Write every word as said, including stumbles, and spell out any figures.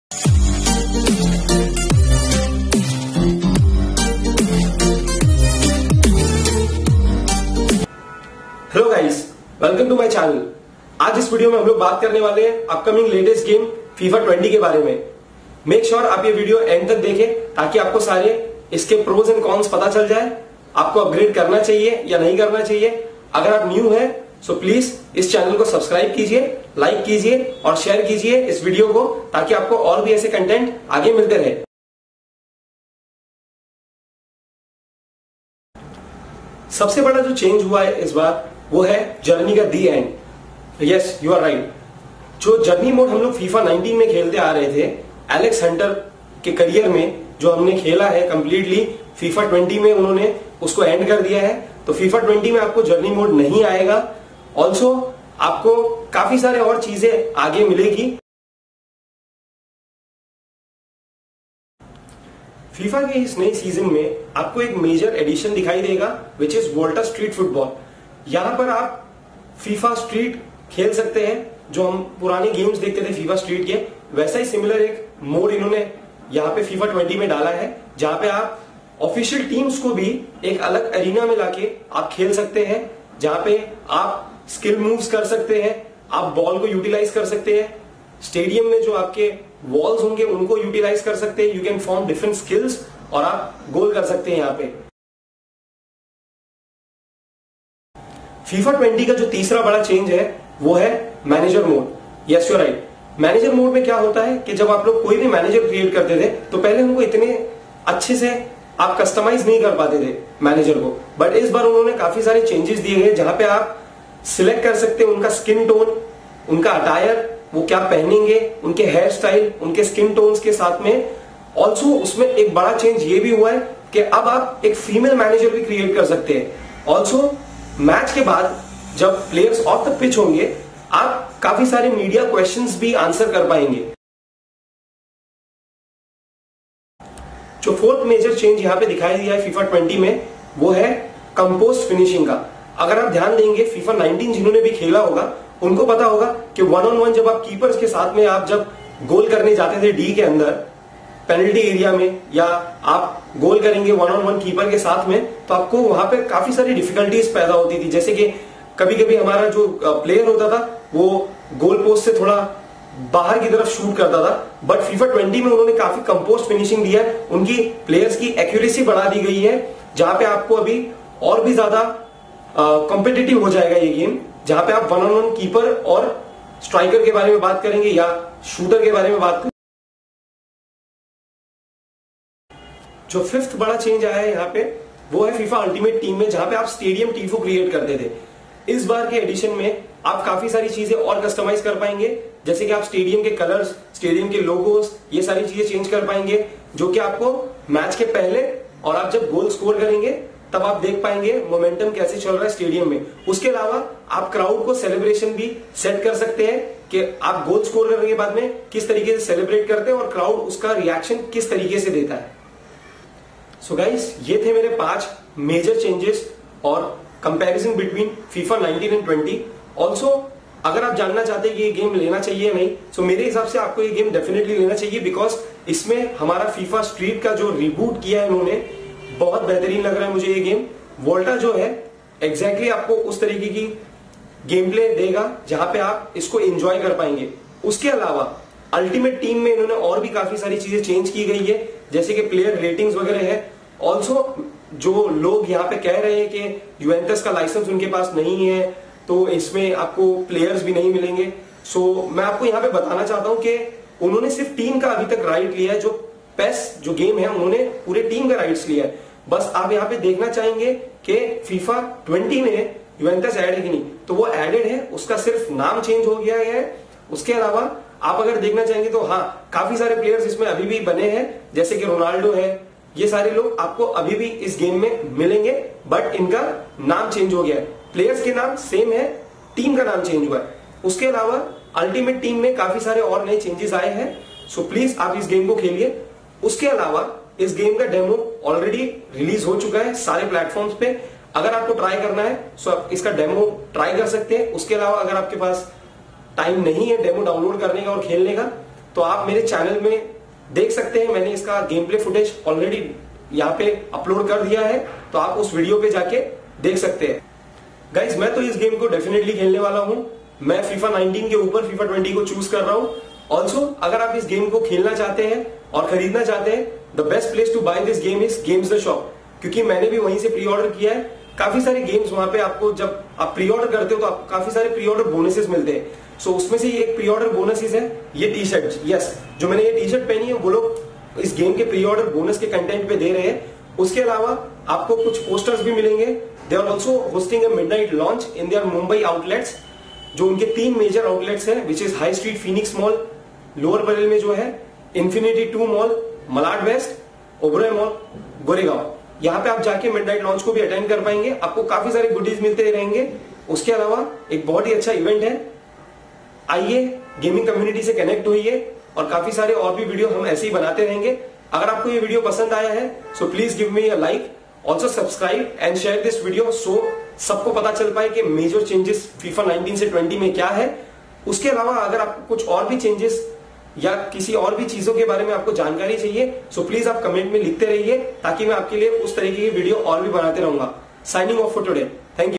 Hello guys, welcome to my channel. आज इस video में हम लोग बात करने वाले हैं upcoming latest game FIFA twenty के बारे में। मेक श्योर sure आप ये वीडियो एंड तक देखें ताकि आपको सारे इसके प्रोज एंड कॉन्स पता चल जाए, आपको अपग्रेड करना चाहिए या नहीं करना चाहिए। अगर आप न्यू है सो प्लीज इस चैनल को सब्सक्राइब कीजिए, लाइक कीजिए और शेयर कीजिए इस वीडियो को ताकि आपको और भी ऐसे कंटेंट आगे मिलते रहे। सबसे बड़ा जो चेंज हुआ है इस बार वो है जर्नी का the end. Yes, you are right. जो जर्नी मोड हम लोग फीफा नाइनटीन में खेलते आ रहे थे, एलेक्स हंटर के करियर में जो हमने खेला है कंप्लीटली, फीफा ट्वेंटी में उन्होंने उसको एंड कर दिया है। तो फीफा ट्वेंटी में आपको जर्नी मोड नहीं आएगा। ऑल्सो आपको काफी सारे और चीजें आगे मिलेगी। फीफा के इस नए सीजन में आपको एक मेजर एडिशन दिखाई देगा which is Volta street football. यहां पर आप फीफा स्ट्रीट खेल सकते हैं। जो हम पुराने गेम्स देखते थे फीफा स्ट्रीट के, वैसा ही सिमिलर एक मोड इन्होंने यहाँ पे फीफा ट्वेंटी में डाला है, जहां पे आप ऑफिशियल टीम्स को भी एक अलग एरिना में लाके आप खेल सकते हैं, जहां पे आप स्किल मूव्स कर सकते हैं, आप बॉल को यूटिलाइज कर सकते हैं। स्टेडियम में जो आपके वॉल्स होंगे उनको यूटिलाइज कर सकते हैं। You can form different skills और आप गोल कर सकते हैं यहाँ पे। फीफा ट्वेंटी का जो तीसरा बड़ा चेंज है वो है manager mode. Yes, you right. Manager mode में क्या होता है कि जब आप लोग कोई भी मैनेजर क्रिएट करते थे तो पहले उनको इतने अच्छे से आप कस्टमाइज नहीं कर पाते थे मैनेजर को, बट इस बार उन्होंने काफी सारे चेंजेस दिए हैं जहां पे आप सिलेक्ट कर सकते हैं उनका स्किन टोन, उनका अटायर, वो क्या पहनेंगे, उनके हेयर स्टाइल, उनके स्किन टोन्स के साथ में। ऑल्सो उसमें एक बड़ा चेंज ये भी हुआ है कि अब आप एक फीमेल मैनेजर भी क्रिएट कर सकते हैं। ऑल्सो मैच के बाद जब प्लेयर्स ऑफ द पिच होंगे, आप काफी सारे मीडिया क्वेश्चंस भी आंसर कर पाएंगे। जो फोर्थ मेजर चेंज यहां पे दिखाई दिया है फीफा ट्वेंटी में वो है कंपोस्ट फिनिशिंग का। अगर आप ध्यान देंगे फीफा नाइनटीन जिन्होंने भी खेला होगा उनको पता होगा कि वन ऑन वन जब आप कीपर्स के साथ में आप जब गोल करने जाते थे डी के अंदर पेनल्टी एरिया में, या आप गोल करेंगे वन ऑन वन कीपर के साथ में, तो आपको वहां पे काफी सारी डिफिकल्टीज पैदा होती थी। जैसे कि कभी कभी हमारा जो प्लेयर होता था वो गोल पोस्ट से थोड़ा बाहर की तरफ शूट करता था, बट फीफा ट्वेंटी में उन्होंने काफी कंपोस्ट फिनिशिंग दिया है। उनकी प्लेयर्स की एक्यूरेसी बढ़ा दी गई है, जहां पे आपको अभी और भी ज्यादा कॉम्पिटिटिव हो जाएगा ये गेम, जहां पे आप वन ऑन वन कीपर और स्ट्राइकर के बारे में बात करेंगे या शूटर के बारे में बात करेंगे। जो फिफ्थ बड़ा चेंज आया है यहाँ पे वो है फीफा अल्टीमेट टीम में, जहां पे आप स्टेडियम टीफो क्रिएट करते थे। इस बार के एडिशन में आप काफी सारी चीजें और कस्टमाइज कर पाएंगे, जैसे कि आप स्टेडियम के कलर्स, स्टेडियम के लोगोस, ये सारी चीजें चेंज कर पाएंगे, जो कि आपको मैच के पहले और आप जब गोल स्कोर करेंगे तब आप देख पाएंगे मोमेंटम कैसे चल रहा है स्टेडियम में। उसके अलावा आप क्राउड को सेलिब्रेशन भी सेट कर सकते हैं कि आप गोल स्कोर करने के बाद में किस तरीके से सेलिब्रेट करते हैं और क्राउड उसका रिएक्शन किस तरीके से देता है। सो so गाइस, ये थे मेरे पांच मेजर चेंजेस और comparison between FIFA nineteen and twenty. Also अगर आप जानना चाहते हैं कि ये गेम लेना चाहिए या नहीं, तो मेरे हिसाब से आपको ये गेम डेफिनेटली लेना चाहिए, बिकॉज इसमें हमारा फीफा स्ट्रीट का जो रिबूट किया है इन्होंने, बहुत बेहतरीन लग रहा है मुझे ये गेम। वोल्टा जो है एग्जैक्टली exactly आपको उस तरीके की गेम प्ले देगा जहां पे आप इसको एंजॉय कर पाएंगे। उसके अलावा अल्टीमेट टीम में इन्होंने और भी काफी सारी चीजें चेंज की गई है, जैसे कि प्लेयर रेटिंग्स वगैरह है। ऑल्सो जो लोग यहाँ पे कह रहे हैं कि यूवेंटस का लाइसेंस उनके पास नहीं है तो इसमें आपको प्लेयर्स भी नहीं मिलेंगे, सो मैं आपको यहाँ पे बताना चाहता हूं कि उन्होंने सिर्फ टीम का अभी तक राइट लिया है। जो पेस जो गेम है उन्होंने पूरे टीम का राइट्स लिया है। बस आप यहाँ पे देखना चाहेंगे कि फीफा ट्वेंटी में यूवेंटस ऐड है कि नहीं, तो वो एडेड है, उसका सिर्फ नाम चेंज हो गया है। उसके अलावा आप अगर देखना चाहेंगे तो हाँ, काफी सारे प्लेयर्स इसमें अभी भी बने हैं, जैसे कि रोनाल्डो है, ये सारे लोग आपको अभी भी इस गेम में मिलेंगे, बट इनका नाम चेंज हो गया है। प्लेयर्स के नाम सेम है, टीम का नाम चेंज हुआ है। उसके अलावा अल्टीमेट टीम में काफी सारे और नए चेंजेस आए हैं, सो प्लीज आप इस गेम को खेलिए। उसके अलावा इस गेम का डेमो ऑलरेडी रिलीज हो चुका है सारे प्लेटफॉर्म्स पे। अगर आपको ट्राई करना है सो आप इसका डेमो ट्राई कर सकते हैं। उसके अलावा अगर आपके पास टाइम नहीं है डेमो डाउनलोड करने का और खेलने का, तो आप मेरे चैनल में देख सकते हैं, मैंने इसका गेम प्ले फुटेज ऑलरेडी यहाँ पे अपलोड कर दिया है, तो आप उस वीडियो पे जाके देख सकते हैं। गाइज मैं तो इस गेम को डेफिनेटली खेलने वाला हूं। मैं फीफा नाइनटीन के ऊपर फीफा ट्वेंटी को चूज कर रहा हूं। ऑल्सो अगर आप इस गेम को खेलना चाहते हैं और खरीदना चाहते हैं, the best place to buy this game is Games The Shop, क्योंकि मैंने भी वहीं से प्री ऑर्डर किया है। काफी सारे गेम्स वहां पे आपको, जब आप प्री ऑर्डर करते हो तो आपको काफी सारे प्री ऑर्डर बोनसेस मिलते हैं। सो so, उसमें से एक प्री ऑर्डर बोनसेस है ये टी शर्ट। यस, जो मैंने ये टी शर्ट पहनी है वो लोग इस गेम के प्री ऑर्डर बोनस के कंटेंट पे दे रहे हैं। उसके अलावा आपको कुछ पोस्टर्स भी मिलेंगे। They are also hosting a midnight launch in their Mumbai outlets, जो उनके तीन मेजर आउटलेट्स हैं, which is High Street Phoenix Mall, Lower Parel में जो है Infinity Two Mall, Malad West, Oberoi Mall, Goregaon. यहाँ पे आप जाके मिडनाइट लॉन्च को भी अटेंड कर पाएंगे। आपको काफी सारे गुडीज मिलते रहेंगे। उसके अलावा एक बहुत ही अच्छा इवेंट है, आइए गेमिंग कम्युनिटी से कनेक्ट होइए, और काफी सारे और भी वीडियो हम ऐसे ही बनाते रहेंगे। अगर आपको ये वीडियो पसंद आया है so please give me a like, also subscribe and share this video, so सबको पता चल पाए कि मेजर चेंजेस फीफा नाइनटीन से ट्वेंटी में क्या है। उसके अलावा अगर आपको कुछ और भी चेंजेस या किसी और भी चीजों के बारे में आपको जानकारी चाहिए, सो प्लीज आप कमेंट में लिखते रहिए, ताकि मैं आपके लिए उस तरीके की वीडियो और भी बनाते रहूंगा। Signing off for today, thank you.